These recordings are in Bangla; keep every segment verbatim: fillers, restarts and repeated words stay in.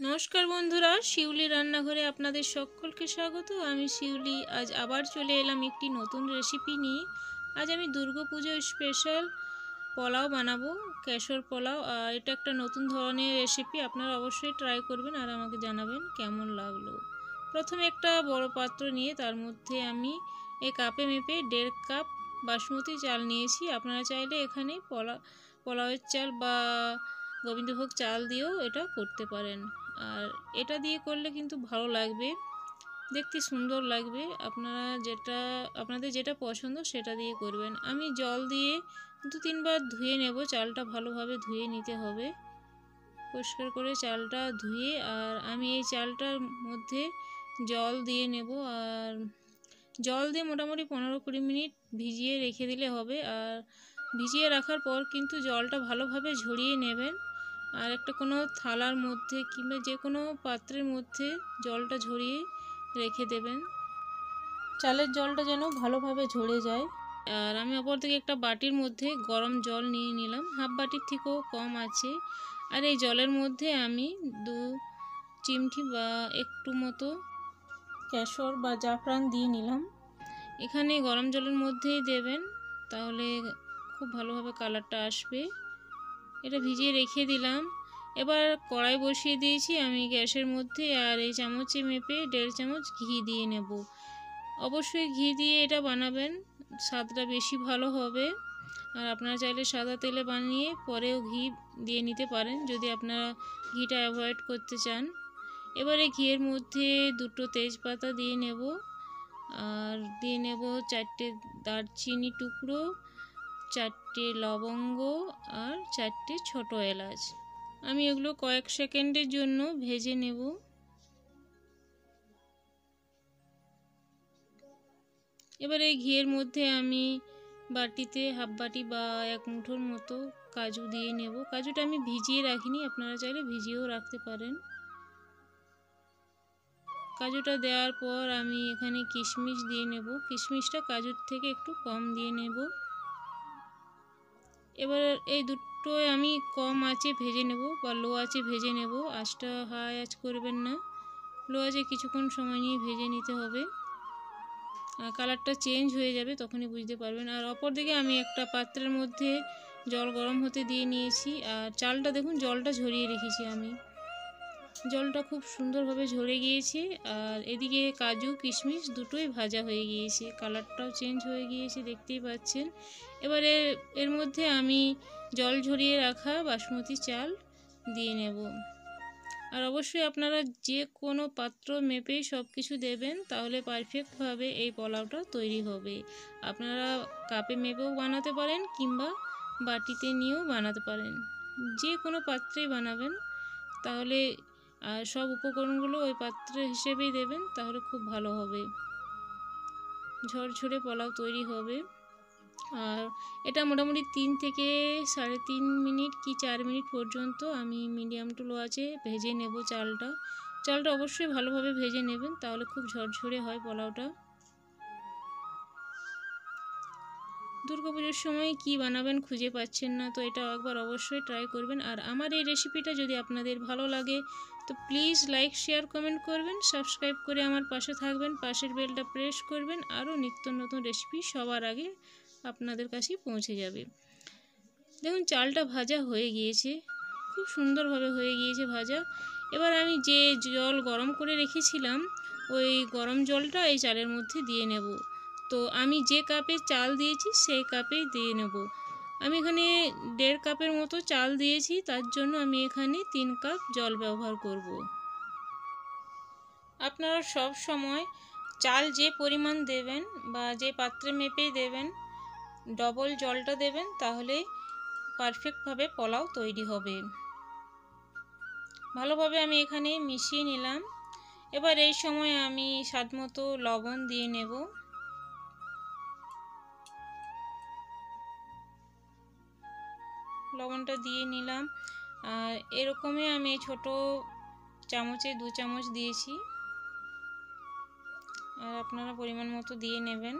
নমস্কার বন্ধুরা, শিউলি রান্নাঘরে আপনাদের সকলকে স্বাগত। আমি শিউলি আজ আবার চলে এলাম একটি নতুন রেসিপি নিয়ে। আজ আমি দুর্গাপুজোর স্পেশাল পোলাও বানাবো, কেশর পোলাও। আর এটা একটা নতুন ধরনের রেসিপি, আপনারা অবশ্যই ট্রাই করবেন আর আমাকে জানাবেন কেমন লাগলো। প্রথমে একটা বড় পাত্র নিয়ে তার মধ্যে আমি এই কাপে মেপে দেড় কাপ বাসমতি চাল নিয়েছি। আপনারা চাইলে এখানে পোলা পোলাওয়ের চাল বা গোবিন্দভোগ চাল দিয়েও এটা করতে পারেন। আর এটা দিয়ে করলে কিন্তু ভালো লাগবে, দেখতে সুন্দর লাগবে। আপনারা যেটা আপনাদের যেটা পছন্দ সেটা দিয়ে করবেন। আমি জল দিয়ে দু তিনবার ধুয়ে নেব, চালটা ভালোভাবে ধুয়ে নিতে হবে, পরিষ্কার করে চালটা ধুয়ে। আর আমি এই চালটার মধ্যে জল দিয়ে নেব, আর জল দিয়ে মোটামুটি পনেরো কুড়ি মিনিট ভিজিয়ে রেখে দিলে হবে। আর ভিজিয়ে রাখার পর কিন্তু জলটা ভালোভাবে ঝরিয়ে নেবেন। আর একটা কোনো থালার মধ্যে কিংবা যে কোনো পাত্রের মধ্যে জলটা ঝরিয়ে রেখে দেবেন, চালের জলটা যেন ভালোভাবে ঝরে যায়। আর আমি অপর থেকে একটা বাটির মধ্যে গরম জল নিয়ে নিলাম, হাফ বাটির থেকেও কম আছে। আর এই জলের মধ্যে আমি দু চিমটি বা একটু মতো কেশর বা জাফরান দিয়ে নিলাম। এখানে গরম জলের মধ্যেই দেবেন, তাহলে খুব ভালোভাবে কালারটা আসবে। এটা ভিজিয়ে রেখে দিলাম। এবার কড়াই বসিয়ে দিয়েছি আমি গ্যাসের মধ্যে, আর এই চামচে মেপে দেড় চামচ ঘি দিয়ে নেব। অবশ্যই ঘি দিয়ে এটা বানাবেন, স্বাদটা বেশি ভালো হবে। আর আপনারা চাইলে সাদা তেলে বানিয়ে পরেও ঘি দিয়ে নিতে পারেন যদি আপনারা ঘিটা অ্যাভয়েড করতে চান। এবারে ঘিয়ের মধ্যে দুটো তেজপাতা দিয়ে নেব, আর দিয়ে নেব চারটে দারচিনি টুকরো, চারটে লবঙ্গ আর চারটে ছোট এলাচ। আমি এগুলো কয়েক সেকেন্ডের জন্য ভেজে নেব। এবার এই ঘিয়ের মধ্যে আমি বাটিতে হাফ বাটি বা এক মুঠোর মতো কাজু দিয়ে নেব। কাজুটা আমি ভিজিয়ে রাখিনি, আপনারা চাইলে ভিজিয়েও রাখতে পারেন। কাজুটা দেওয়ার পর আমি এখানে কিশমিশ দিয়ে নেব, কিশমিশটা কাজুর থেকে একটু কম দিয়ে নেব। এবার এই দুটোই আমি কম আঁচে ভেজে নেব বা লো আঁচে ভেজে নেব, আঁচটা হাই আঁচ করবেন না, লো আঁচে কিছুক্ষণ সময় নিয়ে ভেজে নিতে হবে। কালারটা চেঞ্জ হয়ে যাবে, তখনই বুঝতে পারবেন। আর অপর দিকে আমি একটা পাত্রের মধ্যে জল গরম হতে দিয়ে নিয়েছি। আর চালটা দেখুন, জলটা ঝরিয়ে রেখেছি আমি, জলটা খুব সুন্দরভাবে ঝরে গিয়েছে। আর এদিকে কাজু কিশমিশ দুটোই ভাজা হয়ে গিয়েছে, কালারটাও চেঞ্জ হয়ে গিয়েছে, দেখতেই পাচ্ছেন। এবারে এর মধ্যে আমি জল ঝরিয়ে রাখা বাসমতি চাল দিয়ে নেব। আর অবশ্যই আপনারা যে কোনো পাত্র মেপেই সব কিছু দেবেন, তাহলে পারফেক্টভাবে এই পোলাওটা তৈরি হবে। আপনারা কাপে মেপেও বানাতে পারেন কিংবা বাটিতে নিয়েও বানাতে পারেন, যে কোনো পাত্রেই বানাবেন। তাহলে আর সব উপকরণগুলো ওই পাত্র হিসেবেই দেবেন, তাহলে খুব ভালো হবে, ঝরঝরে পোলাও তৈরি হবে। আর এটা মোটামুটি তিন থেকে সাড়ে তিন মিনিট কি চার মিনিট পর্যন্ত আমি মিডিয়াম টু লো আঁচে ভেজে নেব চালটা। চালটা অবশ্যই ভালোভাবে ভেজে নেবেন, তাহলে খুব ঝরঝরে হয় পোলাওটা। দুর্গাপুজোর সময় কি বানাবেন খুঁজে পাচ্ছেন না, তো এটা একবার অবশ্যই ট্রাই করবেন। আর আমার এই রেসিপিটা যদি আপনাদের ভালো লাগে তো প্লিজ লাইক শেয়ার কমেন্ট করবেন, সাবস্ক্রাইব করে আমার পাশে থাকবেন, পাশের বেলটা প্রেস করবেন, আরও নিত্য নতুন রেসিপি সবার আগে আপনাদের কাছে পৌঁছে যাবে। দেখুন চালটা ভাজা হয়ে গিয়েছে, খুব সুন্দরভাবে হয়ে গিয়েছে ভাজা। এবার আমি যে জল গরম করে রেখেছিলাম ওই গরম জলটা এই চালের মধ্যে দিয়ে নেব। তো আমি যে কাপে চাল দিয়েছি সেই কাপেই দিয়ে নেব। আমি এখানে দেড় কাপের মতো চাল দিয়েছি, তার জন্য আমি এখানে তিন কাপ জল ব্যবহার করব। আপনারা সব সময় চাল যে পরিমাণ দেবেন বা যে পাত্রে মেপে দেবেন ডবল জলটা দেবেন, তাহলে পারফেক্টভাবে পোলাও তৈরি হবে। ভালোভাবে আমি এখানে মিশিয়ে নিলাম। এবার এই সময় আমি স্বাদমতো লবণ দিয়ে নেব। লবণটা দিয়ে নিলাম। আর এরকমই আমি ছোট চামচে দু চামচ দিয়েছি, আর আপনারা পরিমাণ মতো দিয়ে নেবেন।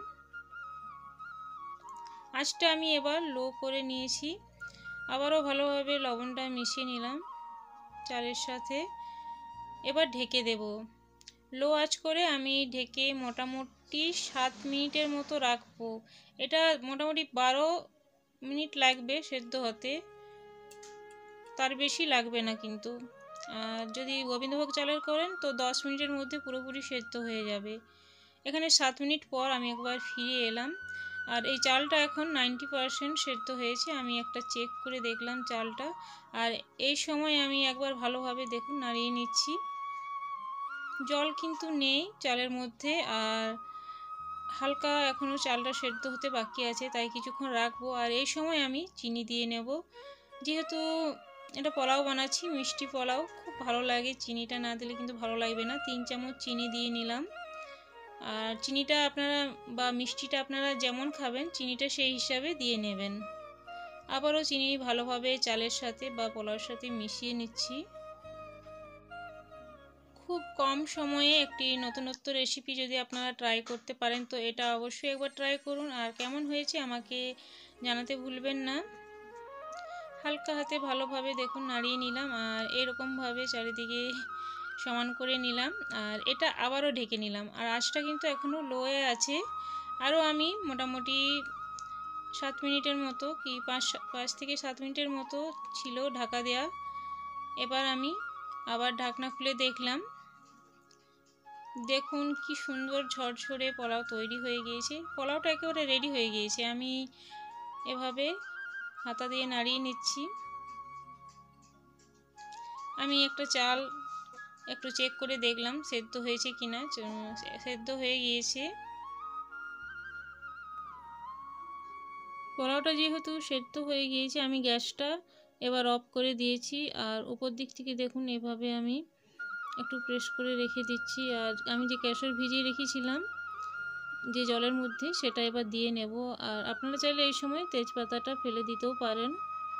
আঁচটা আমি এবার লো করে নিয়েছি। আবারও ভালোভাবে লবণটা মিশিয়ে নিলাম চালের সাথে। এবার ঢেকে দেব। লো আঁচ করে আমি ঢেকে মোটামুটি সাত মিনিটের মতো রাখবো। এটা মোটামুটি বারো মিনিট লাগবে সেদ্ধ হতে, তার বেশি লাগবে না কিন্তু। আর যদি গোবিন্দভোগ চালের করেন তো দশ মিনিটের মধ্যে পুরোপুরি সেদ্ধ হয়ে যাবে। এখানে সাত মিনিট পর আমি একবার ফিরে এলাম, আর এই চালটা এখন নাইনটি পারসেন্ট সেদ্ধ হয়েছে। আমি একটা চেক করে দেখলাম চালটা, আর এই সময় আমি একবার ভালোভাবে দেখুন নাড়িয়ে নিচ্ছি। জল কিন্তু নেই চালের মধ্যে, আর হালকা এখনও চালটা সেদ্ধ হতে বাকি আছে, তাই কিছুক্ষণ রাখবো। আর এই সময় আমি চিনি দিয়ে নেব, যেহেতু এটা পোলাও বানাচ্ছি, মিষ্টি পোলাও খুব ভালো লাগে, চিনিটা না দিলে কিন্তু ভালো লাগবে না। তিন চামচ চিনি দিয়ে নিলাম। আর চিনিটা আপনারা বা মিষ্টিটা আপনারা যেমন খাবেন চিনিটা সেই হিসাবে দিয়ে নেবেন। আবারও চিনি ভালোভাবে চালের সাথে বা পোলাওর সাথে মিশিয়ে নিচ্ছি। খুব কম সময়ে একটি নতুনত্ব রেসিপি যদি আপনারা ট্রাই করতে পারেন তো এটা অবশ্যই একবার ট্রাই করুন, আর কেমন হয়েছে আমাকে জানাতে ভুলবেন না। হালকা হাতে ভালোভাবে দেখুন নাড়িয়ে নিলাম, আর এরকমভাবে চারিদিকে সমান করে নিলাম, আর এটা আবারও ঢেকে নিলাম। আর আঁচটা কিন্তু এখনও লোয়ে আছে। আরও আমি মোটামুটি সাত মিনিটের মতো কি পাঁচ পাঁচ থেকে সাত মিনিটের মতো ছিল ঢাকা দেয়া। এবার আমি আবার ঢাকনা খুলে দেখলাম, দেখুন কি সুন্দর ঝরঝরে পোলাও তৈরি হয়ে গিয়েছে। পোলাওটা একেবারে রেডি হয়ে গিয়েছে। আমি এভাবে হাতা দিয়ে নাড়িয়ে নিচ্ছি। আমি একটা চাল একটু চেক করে দেখলাম সেদ্ধ হয়েছে কিনা। সেদ্ধ হয়ে গিয়েছে। পোলাওটা যেহেতু সেদ্ধ হয়ে গিয়েছে আমি গ্যাসটা এবার অফ করে দিয়েছি। আর উপর দিক থেকে দেখুন এভাবে আমি একটু প্রেস করে রেখে দিচ্ছি। আর আমি যে কেশর ভিজিয়ে রেখেছিলাম যে জলের মধ্যে সেটা এবার দিয়ে নেব। আর আপনারা চাইলে এই সময় তেজপাতাটা ফেলে দিতেও পারেন।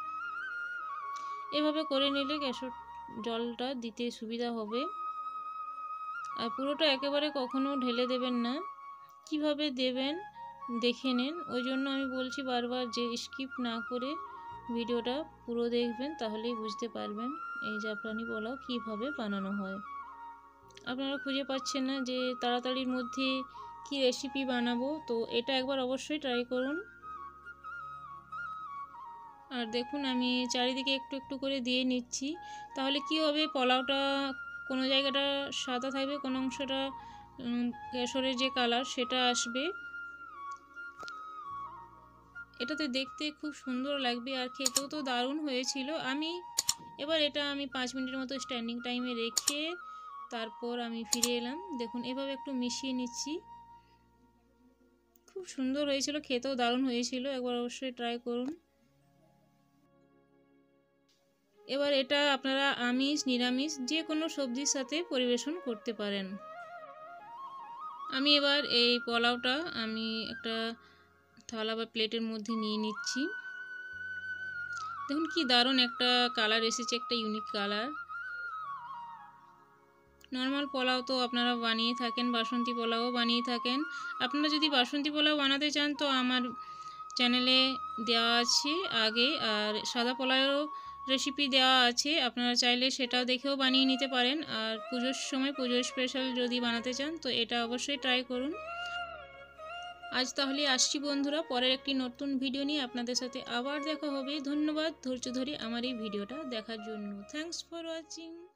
এভাবে করে নিলে কেশর জলটা দিতে সুবিধা হবে। আর পুরোটা একেবারে কখনো ঢেলে দেবেন না, কিভাবে দেবেন দেখে নিন। ওই জন্য আমি বলছি বারবার যে স্কিপ না করে ভিডিওটা পুরো দেখবেন, তাহলেই বুঝতে পারবেন এই জাফরানি পোলাও কীভাবে বানানো হয়। আপনারা খুঁজে পাচ্ছেন না যে তাড়াতাড়ির মধ্যে কি রেসিপি বানাবো, তো এটা একবার অবশ্যই ট্রাই করুন। আর দেখুন আমি চারিদিকে একটু একটু করে দিয়ে নিচ্ছি, তাহলে কি হবে পোলাওটা কোনো জায়গাটা সাদা থাকবে, কোনো অংশটা কেশরের যে কালার সেটা আসবে। এটাতে দেখতে খুব সুন্দর লাগবে আর খেতেও তো দারুণ হয়েছিল। আমি এবার এটা আমি পাঁচ মিনিটের মতো স্ট্যান্ডিং টাইমে রেখে তারপর আমি ফিরে এলাম। দেখুন এভাবে একটু মিশিয়ে নিচ্ছি। খুব সুন্দর হয়েছিল, খেতেও দারুণ হয়েছিল, একবার অবশ্যই ট্রাই করুন। এবার এটা আপনারা আমিষ নিরামিষ যে কোনো সবজির সাথে পরিবেশন করতে পারেন। আমি এবার এই পোলাওটা আমি একটা থালা বা প্লেটের মধ্যে নিয়ে নিচ্ছি। দেখুন কি দারুণ একটা কালার এসেছে, একটা ইউনিক কালার। নর্মাল পোলাও তো আপনারা বানিয়ে থাকেন, বাসন্তী পোলাও বানিয়ে থাকেন। আপনারা যদি বাসন্তী পোলাও বানাতে চান তো আমার চ্যানেলে দেওয়া আছে আগে, আর সাদা পোলাও রেসিপি দেওয়া আছে, আপনারা চাইলে সেটাও দেখেও বানিয়ে নিতে পারেন। আর পুজোর সময় পুজো স্পেশাল যদি বানাতে চান তো এটা অবশ্যই ট্রাই করুন। আজ তাহলে আসছি বন্ধুরা, পরের একটি নতুন ভিডিও নিয়ে আপনাদের সাথে আবার দেখা হবে। ধন্যবাদ ধৈর্য ধরে আমার এই ভিডিওটা দেখার জন্য। Thanks for watching.